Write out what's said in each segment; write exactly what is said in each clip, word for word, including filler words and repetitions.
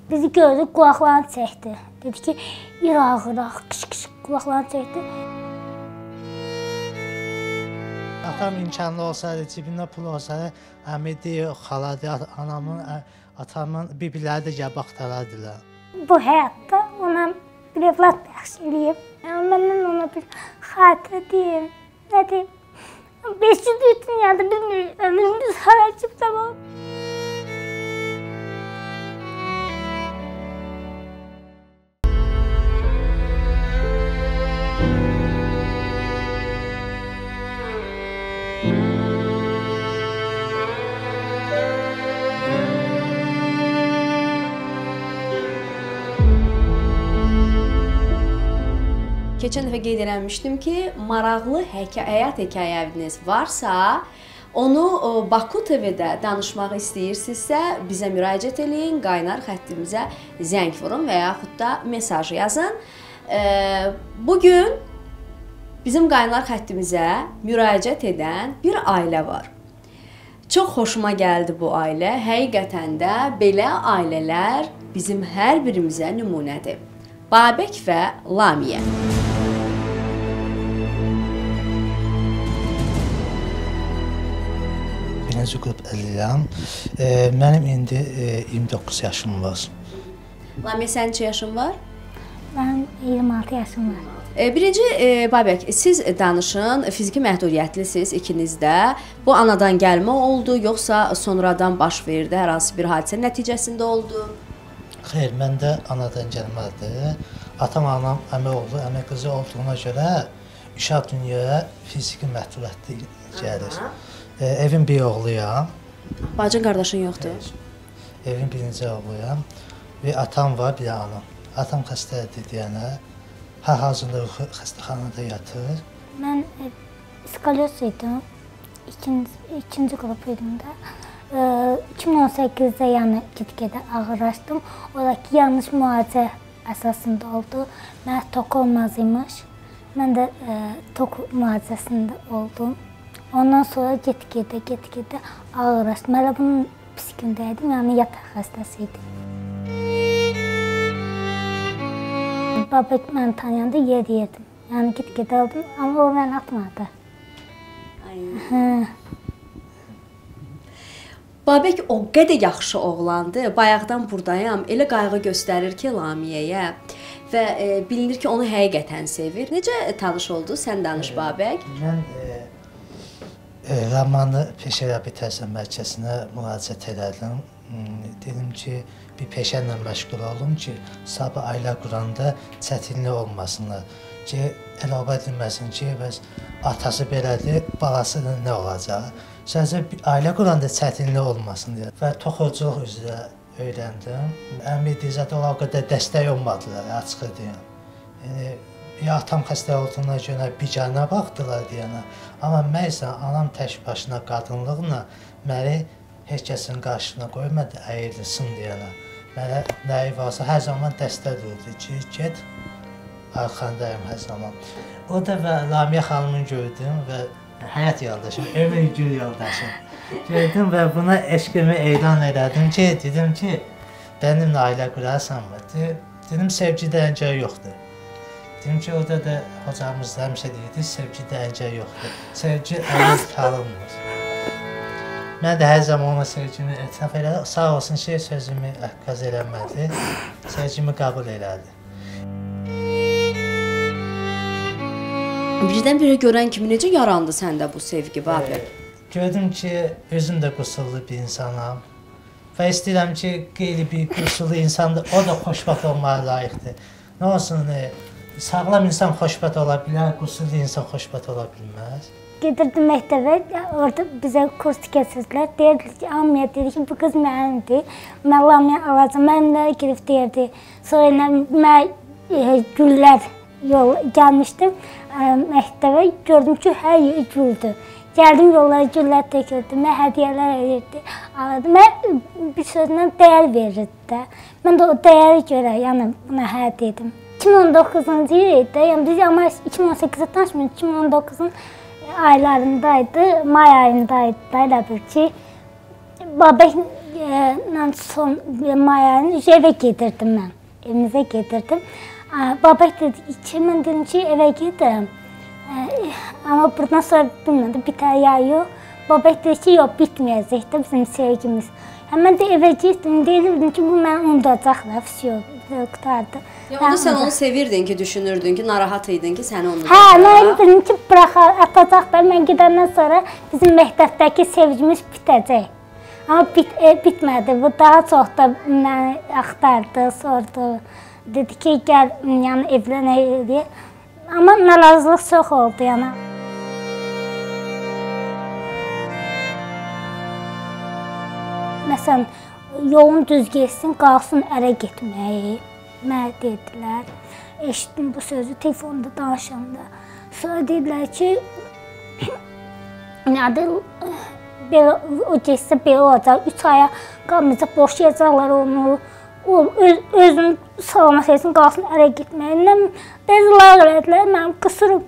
Bizi gördü, qulaqlarını çəkdi. Dedi ki, İraq-İraq, qış-qış qulaqlarını çəkdi. Atam imkanlı olsaydı, cibində pul olsaydı, əmidi, xaladı, anamın, atamın bir-birləri də gəlib axtarardılar. Bu həyatda ona bir evlad bəxş eləyib. Məndən ona bir xatirə deyim, nə deyim. beş yüz dünyada bilmirik, ömrümüz haracıb tamam. Keçən dəfə qeyd eləmişdim ki, maraqlı həyat hekayəniz varsa, onu Baku T V-də danışmağı istəyirsinizsə, bizə müraciət eləyin, qaynar xəttimizə zəng vurun və yaxud da mesaj yazın. Bugün bizim qaynar xəttimizə müraciət edən bir ailə var. Çox xoşuma gəldi bu ailə. Həqiqətən də belə ailələr bizim hər birimizə nümunədir. Babək və Lamiyə. Birinci qrup əliləm. Mənim indi iyirmi doqquz yaşım var. Lamiyə, sənin neçə yaşın var? Mənim iyirmi altı yaşım var. Birinci, Babək, siz danışın, fiziki məhdudiyyətlisiniz ikiniz də. Bu anadan gəlmə oldu, yoxsa sonradan baş verdi, hər hansı bir hadisə nəticəsində oldu? Xeyr, məndə anadan gəlmədi. Atam, anam, əmi oğlu, əmi qızı olduğuna görə uşaq dünyaya fiziki məhdudiyyətli gəlir. Evin bir oğluyam. Bacın, qardaşın yoxdur? Evin birinci oğluyam. Və atam var, bir anam. Atam xəstədir deyənə, hal-hazırda xəstəxanada yatır. Mən skolyoz idim, ikinci qrup idim də. iki min on səkkizdə yəni get-gedə ağırlaşdım. Oradakı yanlış müalicə əsasında oldu. Mən tok olmazıymış. Mən də tok müalicəsində oldum. Ondan sonra get-gedə, get-gedə ağırlaşdım. Hələ bunun pis gündəydim, yəni yataq xəstəsi idim. Babək məni tanıyanda yer yerdim. Yəni get-gedə oldum, amma o məni atmadı. Babək o qədər yaxşı oğlandı. Bayaqdan buradayam, elə qayğı göstərir ki, Lamiyəyə və bilinir ki, onu həqiqətən sevir. Necə tanış oldu? Sən danış, Babək. Mən Ramanlı Peşə Reabilitasiya Mərkəzinə müraciət elədim. Dedim ki, bir peşə ilə məşğul olum ki, sabah ailə quranda çətinlik olmasınlar. Ki, əlavə edilməsin ki, bəs atası belədir, balası nə olacaq? Sadəcə ailə quranda çətinlik olmasın deyə. Və toxuculuq üzrə öyrəndim. Əmi dizədə o qədər dəstək olmadılar, açıq deyəm. Yəni, ya atam xəstə olduğuna görə biganə baxdılar deyənə. Amma məysə anam tək başına qadınlıqla məni heç kəsin qarşısına qoymadı, əyilsin deyənə. Mənə nəyi varsa hər zaman dəstək oldu ki, get, arxandayım hər zaman. O da və Lamiyə xanımı gördüm və həyat yoldaşım, ömür gül yoldaşım. Gördüm və buna eşqimi elan elədim ki, dedim ki, benimlə ailə qurarsanmı? Dedim, sevgidə əncəl yoxdur. Dedim ki, orada da hocamız da həmişə deyirdi, sevgidə əncəl yoxdur. Sevgi əlil tanınmır. Mən də hər zaman ona sevgimi etiraf elədim. Sağ olsun ki, sözümü əqqaz eləmədi, sevgimi qəbul elədi. Birdən-birə görən kimi necə yarandı səndə bu sevgi, Babək? Gördüm ki, özüm də qüsurlu bir insanam və istəyirəm ki, qeyri bir qüsurlu insandır, o da xoşbəxt olmağa layiqdir. Nə olsun, sağlam insan xoşbəxt ola bilər, qüsurlu insan xoşbəxt ola bilməz. Gedirdim məktəbə, orada bizə kurs keçirdilər. Deyirdi ki, Amiyə dedi ki, bu qız mənimdir. Mən Lamiyə alacam, mənimlə girib deyirdi. Sonra mən güllər yol gəlmişdim məktəbə, gördüm ki, hər yer güldü. Gəldim yollara güllər töküldü, mən hədiyyələr edirdi, aladım. Mən bir sözlə dəyər verirdi də. Mən də o dəyəri görə, yəni buna hə dedim. iki min on doqquzuncu ildə, yəni biz amma iki min on səkkizdə tanışmıyorduk, iki min on doqquzun aylarındaydı, may ayındaydı da elə bir ki, Babək e, son Maya'nı evə gedirdim mən. Evimizə gedirdim. Babək dedi, iki min dedim ki, evə gedirəm. Amma buradan sonra bilmədim, bitər ya yox. Babək dedi ki, yox, bitməyəcək də bizim sevgimiz. Mən də evə getdim, deyirdim ki, bu mən unudacaqlar, vəsiyo, qutardı. Ya onda sən onu sevirdin ki, düşünürdün ki, narahat idin ki, səni unudacaq. Hə, mən dedim ki, bıraxar, atacaqlar. Mən gedəndən sonra bizim məktəbdəki sevgimiz bitəcək. Amma bit, e, bitmədi, bu daha çox da məni axtardı, sordu. Dedi ki, gəl, yəni evlənək deyə. Amma narazılıq çox oldu, yəni. Məsələn, yolun düz geçsin, qalsın ərə getməyi. Mənə dedilər. Eşitdim bu sözü telefonda danışanda. Sonra dedilər ki, nədir, belə, o geçsə belə olacaq, üç aya qalmayacaq, boşayacaqlar onu. O, öz, özünü salamat etsin, qalsın ərə getməyi. Bezlər elədilər, mənim qısırım.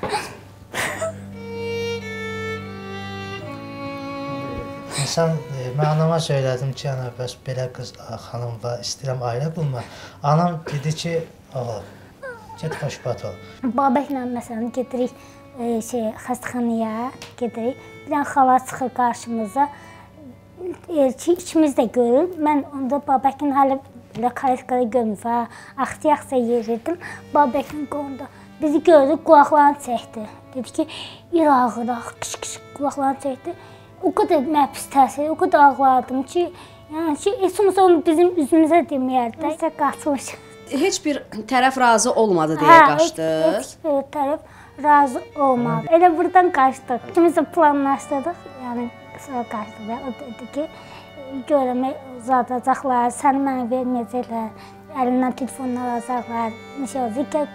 İnsan, e, mən anama söylədim ki, ana, bəs belə qız, xanım var, istəyirəm ailə qurma. Anam dedi ki, oğul, get xoşbat ol. Babəklə məsələn gedirik e, şey, xəstəxanaya, gedirik. Bir dənə xala çıxır qarşımıza. E, ki, ikimiz də görür. Mən onda Babəkin hələ belə karetkada görmür. Axtı-yaxsa yerirdim. Babəkin qonda bizi gördü, qulaqlarını çəkdi. Dedi ki, irağıraq, qış-qış qulaqlarını çəkdi. O qədər mənə pis təsir, o qədər ağlardım ki, yəni ki, heç olmasa onu bizim üzümüzə deməyərdi. Nəsə qaçmış. Heç bir tərəf razı olmadı deyə qaçdıq. Hə, heç bir tərəf razı olmadı. Elə buradan qaçdıq. İkimiz də planlaşdırdıq, yəni sonra qaçdıq. O dedi ki, görəmək uzadacaqlar, səni mənə verməyəcəklər, əlindən telefonla alacaqlar. Neşə olacaq ki,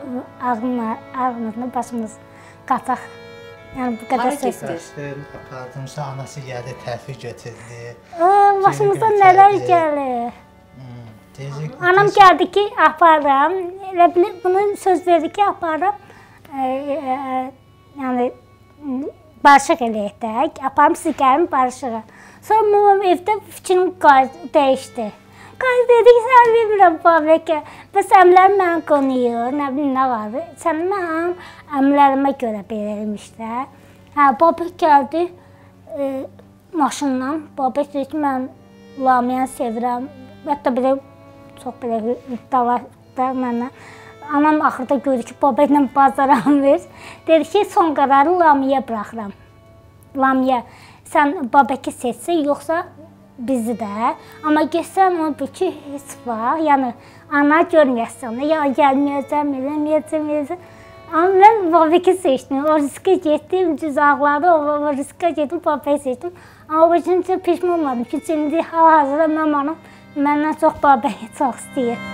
ağrımızla başımız qaçaq. Yəni bu qədər ses getdim, apardımsa anası gəldi, təhvil götürdü. Başımızda nələr gəlir. Hmm, Anam gəldi ki, aparam. Elə bilir, bunu söz verdi ki, aparam. E, e, yəni barışıq eləyək də, aparım siz gəlin barışığa. Sonra mənim evdə fikrim dəyişdi. Qaz dedi ki, sən bilmirəm Babəkə, bəs əmlərim mənə qonuyur, nə bilim nə var. Sən mənim əmlərimə görə belə eləmişlər. Hə, Babək gəldi e, maşınla. Babək dedi ki, mən Lamiyanı sevirəm. Hətta belə çox belə iddialar mənə. Anam axırda gördü ki, Babəklə bazaramır. Dedi ki, son qararı Lamiyə buraxıram. Lamiyə, sən Babəki seçsin, yoxsa bizi də. Amma geçsən onu bil ki, heç var. Yəni, ana görməyəsən. Ya gəlməyəcəm, eləməyəcəm, eləyəcəm. Amma mən Babəki seçdim. O riskə getdim, düz ağladı. O riskə getdim, Babəki seçdim. Amma o üçün peşman olmadım ki, indi hal-hazırda mənim anam məndən çox Babəki çox istəyir.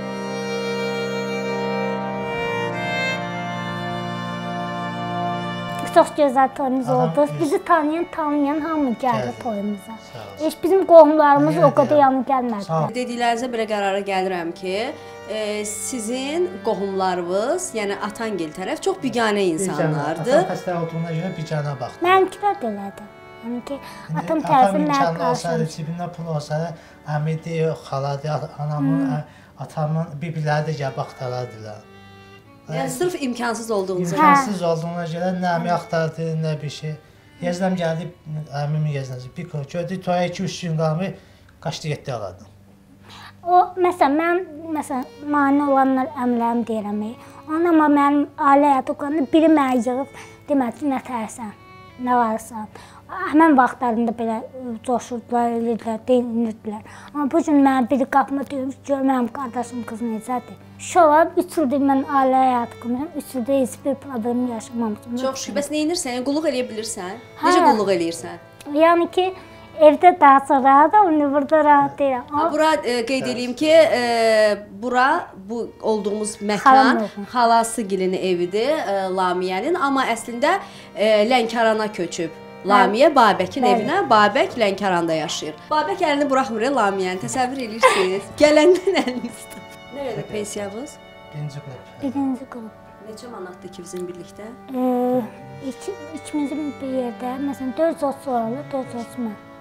Çox gözəl toyumuz oldu. Bizi tanıyan, tanımayan hamı gəldi toyumuza. Heç bizim qohumlarımız o qədər yanı gəlmədi. Dediklərinizə belə qərara gəlirəm ki, e, sizin qohumlarınız, yəni Atangil tərəf çox biganə insanlardır. Atam xəstə olduğuna görə biganə baxdı. Mənimkilər də elədi. Yəni ki, atam tərəfi mənə qarşı. Cibində pul olsa, əmidir, xaladır, anamın, atamın bir-birləri də gəlib axtarardılar. Yəni sırf imkansız olduğunuz üçün. İmkansız olduğuna görə nə əmi axtardı, nə bir şey. Yeznəm gəldi, əmimi yeznəsi, bir kol gördü, toya iki üç gün qalmı, qaçdı getdi aladı. O, məsələn, mən, məsələn, mani olanlar əmlərim deyirəm. Amma mənim ailə həyatı oqanda biri mənə yığıb, demədi ki, nə tərsən, nə varsan. Həmən vaxtlarında belə coşurdular, elədilər, deyinirdilər. Amma bu gün mənə biri qapıma döymüş, gör mənim qardaşım qız necədir. Şolar, üç ildir mən ailə həyatı qurmuşam, üç ildir heç bir problemi yaşamamışam. Çox şükür, bəs nə edirsən? Qulluq eləyə bilirsən? Necə qulluq eləyirsən? Yəni ki, evdə daha çox rahatam, indi burada rahat deyirəm. Bura e, qeyd edeyim ki, e, bura bu olduğumuz məkan xalası gilinin evidir, e, Lamiyənin, amma əslində e, Lənkərana köçüb. Lamiyə Babəkin Bəli. evinə, Babək Lənkəranda yaşayır. Babək əlini buraxmır Lamiyəni, təsəvvür edirsiniz. Gələndən əlini tutur. Nə qədər pensiyamız? Birinci qrup. Birinci qrup. Neçə manatdır ikimizin birlikdə? İki, ikimizin bir yerdə, məsələn, dörd yüz otuz oranlı, dörd yüz otuz mən.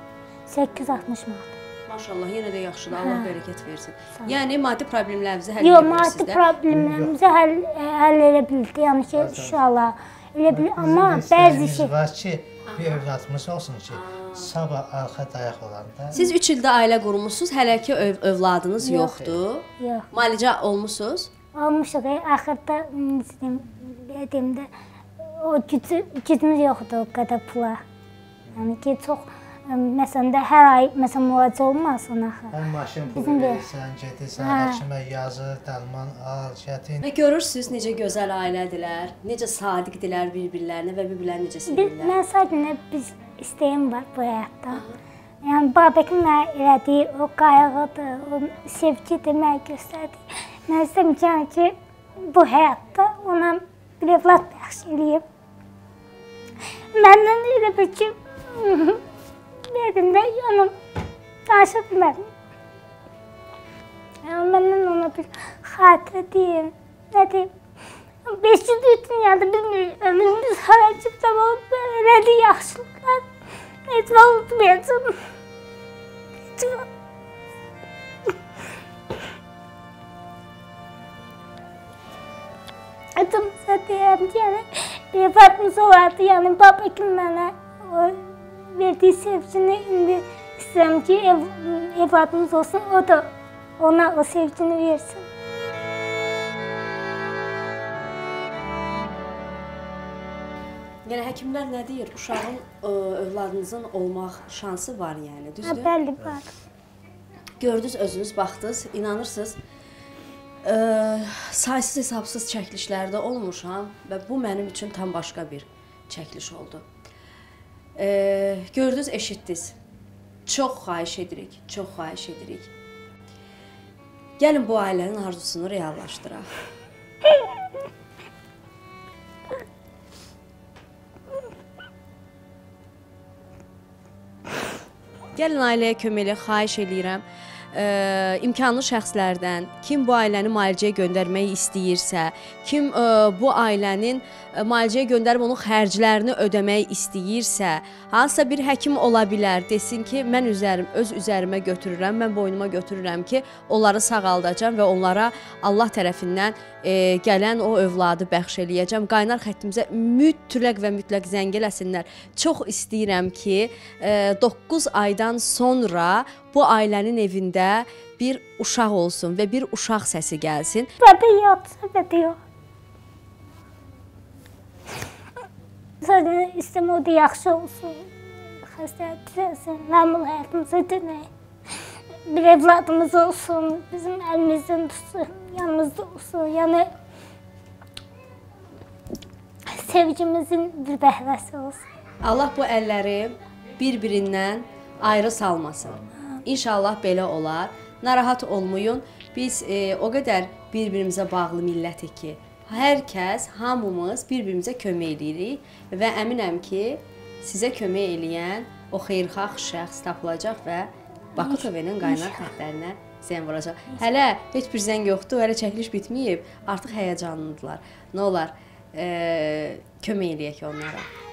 səkkiz yüz altmış manat. Maşallah, yenə də yaxşıdır. Allah bərəkət versin. Yəni maddi problemlərinizi həll Yox, edə maddi bilirsiniz də. problemlərimizi həll, həll edə bildik. Yəni ki, inşallah elə bil, amma bəzi şey var ki, bir övladımız olsun ki, sabah arxa dayaq olanda. Siz üç ildə ailə qurmusunuz, hələ ki öv övladınız Yox. yoxdur. yox. Müalicə olmusunuz? Olmuşuq. Axırda deyim, dediyimdə o gücü, gücümüz yoxdur o qədər pula. Yəni ki, çox məsələn də hər ay məsələn müalicə olmasın axı. Həm maşın pulu Bizim bir- verirsən, gedirsən, həkimə yazır, dərman al, gətir. Və görürsüz necə gözəl ailədirlər, necə sadiqdirlər bir-birlərinə və bir-birlərini necə Biz, sevirlər. mən sadəcə biz istəyim var bu həyatda. Yəni Babəkin mənə elədiyi o qayğıdır, o sevgidir, mənə göstərdiyi. Mən istəmirəm ki, bu həyatda ona bir evlad bəxş eləyim. Məndən elə bir ki, dedim də, yəni danışa bilmədim. Yəni məndən ona bir xatirə deyim, nə deyim. beş yüz dünyada bilmirik, ömrümüz haracıb da olub, elədi yaxşılıqlar. Heç vaxt unutmayacağım. Heç vaxt. Acımıza deyəm ki, yəni, bir evladımız olardı, yəni Babəkin mənə o verdiyi sevgini indi istəyirəm ki, ev, evladımız olsun, o da ona o sevgini versin. Yəni həkimlər nə deyir? Uşağın ə, övladınızın olmaq şansı var yəni, Hə, düzdür? bəli, var. Gördünüz, özünüz baxdınız, inanırsınız. Ə, saysız hesabsız çəkilişlərdə olmuşam və bu mənim üçün tam başqa bir çəkiliş oldu. Ə, gördünüz, eşitdiniz. Çox xahiş edirik, çox xahiş edirik. Gəlin bu ailənin arzusunu reallaşdıraq. Gəlin ailəyə köməklə xahiş eləyirəm. Ə, imkanlı şəxslərdən kim bu ailəni müalicəyə göndərmək istəyirsə, kim ə, bu ailənin ə, müalicəyə göndərib onun xərclərini ödəmək istəyirsə, hansısa bir həkim ola bilər, desin ki, mən üzərim, öz üzərimə götürürəm, mən boynuma götürürəm ki, onları sağaldacam və onlara Allah tərəfindən e, gələn o övladı bəxş eləyəcəm. Qaynar xəttimizə mütləq və mütləq zəng eləsinlər. Çox istəyirəm ki, e, doqquz aydan sonra bu ailənin evində bir uşaq olsun və bir uşaq səsi gəlsin. Bəbə yatsa, bəbə yox. Sadəcə istəyirəm o da yaxşı olsun, xəstəlik düzəlsin, məmul həyatımıza dönək. Bir evladımız olsun, bizim əlimizdən tutsun, yanımızda olsun. Yəni sevgimizin bir bəhrəsi olsun. Allah bu əlləri bir-birindən ayrı salmasın. İnşallah belə olar. Narahat olmayın. Biz e, o qədər bir-birimizə bağlı millətik ki, hər kəs, hamımız bir-birimizə kömək edirik və əminəm ki, sizə kömək eləyən o xeyirxah şəxs tapılacaq və Baku T V-nin qaynar xətlərinə zəng vuracaq. Hələ heç bir zəng yoxdur, hələ çəkiliş bitməyib, artıq həyəcanlıdırlar. Nə olar, e, kömək eləyək onlara.